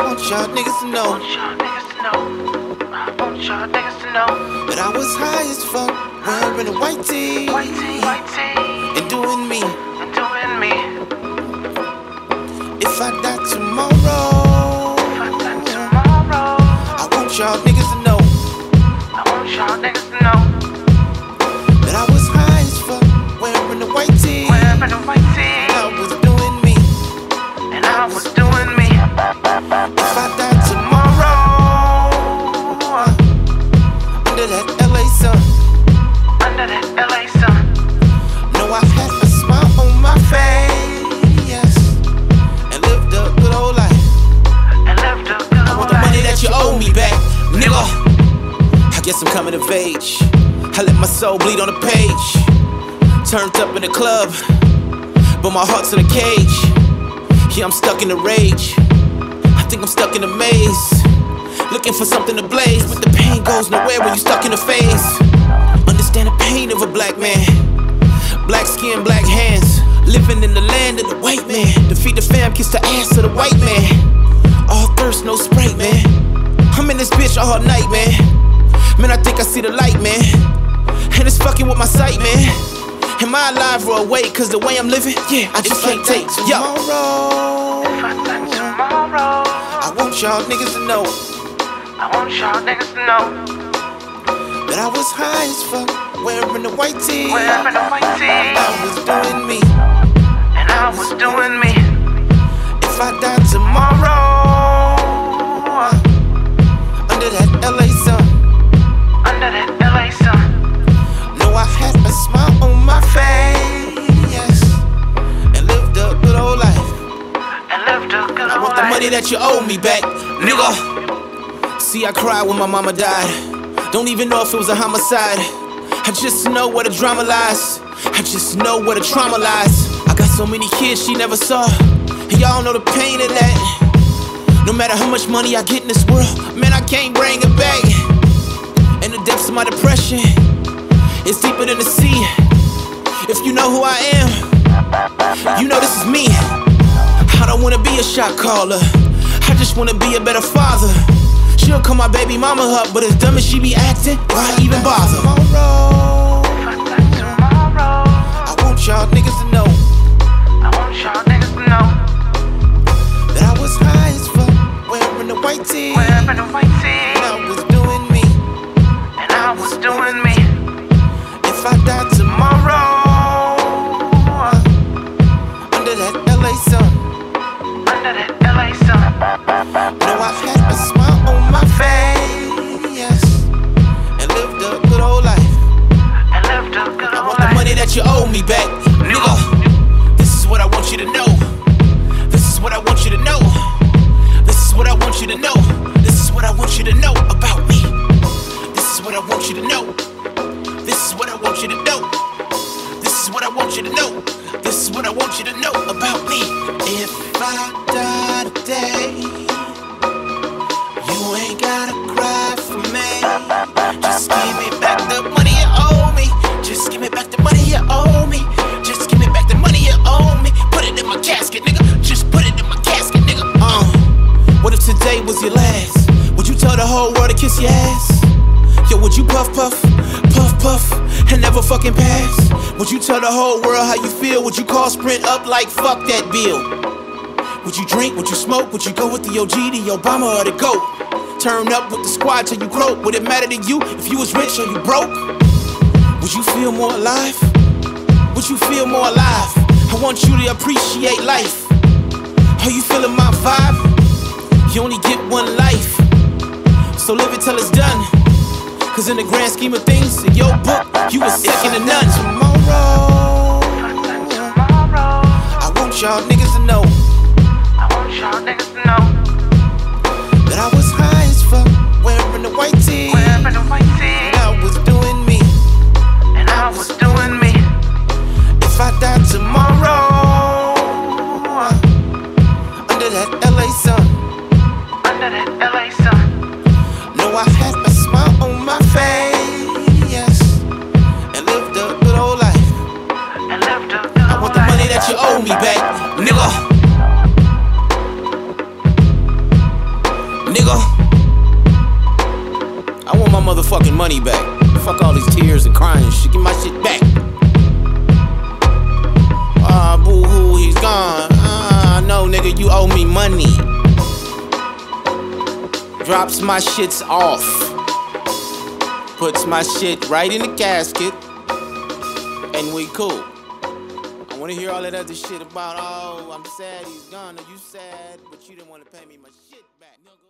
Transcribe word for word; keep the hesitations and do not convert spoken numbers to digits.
want y'all niggas to know. Want y'all niggas to know. I want y'all niggas to know that I was high as fuck, wearing a white tee, white tee, white tee, and doing me, and doing me. If I die tomorrow, if I die tomorrow, I want y'all niggas to know. I want y'all niggas to know that I was high as fuck, wearing a white tee, wearing a white tee, and I was doing me, and I was doing me. If I die tomorrow, under that L A sun, under that L A sun, know I had a smile on my face, and lived a good old life, and lived a good I want the money that you owe me back, nigga. I guess I'm coming of age. I let my soul bleed on the page. Turned up in the club, but my heart's in a cage. Yeah, I'm stuck in the rage. I think I'm stuck in a maze, looking for something to blaze, but the pain goes nowhere when you're stuck in the phase. Understand the pain of a black man, black skin, black hands, living in the land of the white man. Defeat the fam, kiss the ass of the white man. All thirst, no Sprite, man. I'm in this bitch all night, man. Man, I think I see the light, man. And it's fucking with my sight, man. Am I alive or awake? Cause the way I'm living, yeah, I just can't take. Yo, if I die tomorrow, I want y'all niggas to know. I want y'all niggas to know that I was high as fuck, wearing a white tee, wearing a white tee, and I was doing me, and I was doing me. If I die tomorrow, under that L A sun, under that L A sun, know I had a smile on my face, and lived a good old life, and lived a good I old want the life. money that you owe me back, nigga. See, I cried when my mama died. Don't even know if it was a homicide. I just know where the drama lies. I just know where the trauma lies. I got so many kids she never saw, and y'all know the pain of that. No matter how much money I get in this world, man, I can't bring it back. And the depths of my depression is deeper than the sea. If you know who I am, you know this is me. I don't wanna be a shot caller, I just wanna be a better father. She'll call my baby mama up, but as dumb as she be acting, why even bother? Tomorrow, if I die tomorrow, I want y'all niggas to know. I want y'all niggas to know that I was high as fuck, wearing a white tee, wearing a white tee, and I was doing me, and I was doing me. If I die tomorrow, under that L A sun, under that L A sun, know I had a smile on my face, and lived a good old life, and lived a good I old want the life. money that you owe me back, nigga. This is what I want you to know. This is what I want you to know. This is what I want you to know. This is what I want you to know about me. This is what I want you to know. This is what I want you to know. This is what I want you to know. This is what I want you to know about me. If I die today, you ain't gotta cry for me. Just give me back the money you owe me. Just give me back the money you owe me. Just give me back the money you owe me. Put it in my casket, nigga. Just put it in my casket, nigga. Uh, what if today was your last? Would you tell the whole world to kiss your ass? Yo, would you puff, puff, puff, puff, and never fucking pass? Would you tell the whole world how you feel? Would you call Sprint up like fuck that bill? Would you drink? Would you smoke? Would you go with the O G, the Obama, or the GOAT? Turn up with the squad till you croak. Would it matter to you if you was rich or you broke? Would you feel more alive? Would you feel more alive? I want you to appreciate life. Are you feeling my vibe? You only get one life, so live it till it's done. Cause in the grand scheme of things, in your book, you was second to none. Tomorrow, I want y'all niggas to know. I want y'all niggas to know that I was high as fuck, wearing a white tee, wearing a white tee, and I was doing me, and I was doing me. If I die tomorrow, under that L A sun, under that L A sun, know I had a smile on my face, and lived a good old life, and lived a good I want the money that you owe me back, nigga. nigga. I want my motherfucking money back. Fuck all these tears and crying and shit. Get my shit back. Ah, boo-hoo, he's gone. Ah, no, nigga, you owe me money. Drops my shits off. Puts my shit right in the casket. And we cool. I wanna hear all that other shit about, oh, I'm sad he's gone. Or you sad, but you didn't wanna pay me my shit back.